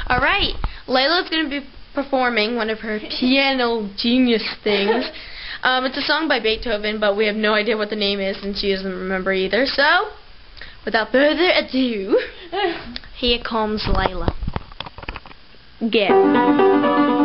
Alright, Layla's going to be performing one of her piano genius things. It's a song by Beethoven, but we have no idea what the name is, and she doesn't remember either. So, without further ado, here comes Layla. Get.